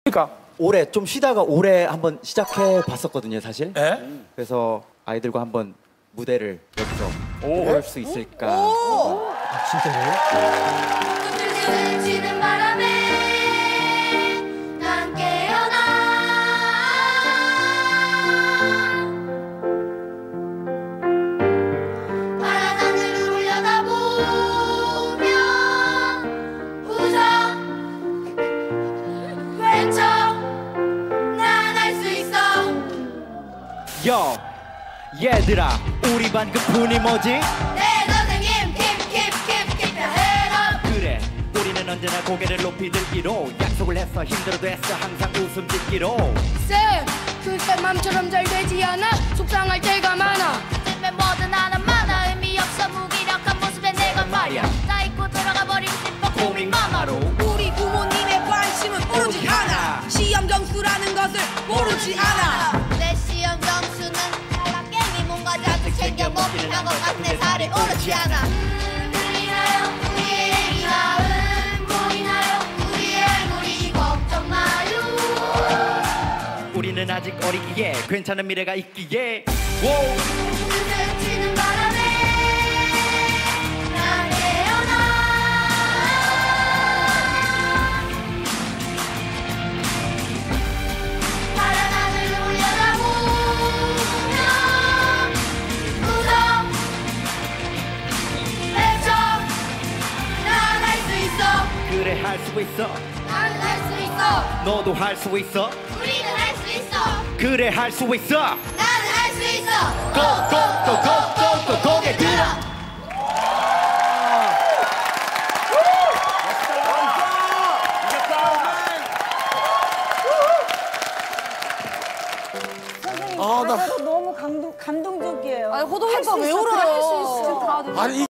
그러니까 올해 좀 쉬다가 올해 한번 시작해 봤었거든요, 사실. 예? 그래서 아이들과 한번 무대를 여기서 볼 수 있을까. 진짜요? 흔들리는 바람에 난 깨어나 파란 하늘을 올려다보며 웃어 외쳐 난 할 수 있어. 요, 얘들아, 우리 반 그 분이 뭐지? 내 선생님 keep your head up. 그래, 우리는 언제나 고개를 높이 들기로 약속을 했어. 힘들어도 했어, 항상 웃음 짓기로. 쌤, 그때 맘처럼 잘 되지 않아? 속상할 때가 많아. 내 뭐든 하나 많아 의미 없어 무기력한 모습에 내가 말야 나 잊고 들어가 버리고 싶어 고민 마마로. 우리 부모님의 관심은 오로지 하나, 시험 점수라는 것을 모르지 않아. 내 시험 점수는 탈락갱이 뭔가 자주 챙겨 먹긴 한 것 같네. 살이 오르지 않아. 들리나요 우리의 이 마음 보이나요 우리의 우리 걱정 마요. 우리는 아직 어리기에 괜찮은 미래가 있기에. 스치는 바람에 난 깨어나 파란 하늘을 올려다보며 웃어 외쳐 난 할 수 있어. 그래, 할 수 있어. 나는 할 수 있어. 너도 할 수 있어. 우리는 할 수 있어. 그래, 할 수 있어. 나는 할 수 있어. 고, 고, 고, 고, 고, 고, 고개 들어. 선생님, 가사가 너무 감동적이에요. 호동이가 왜 울어요? 할수 있어. 아니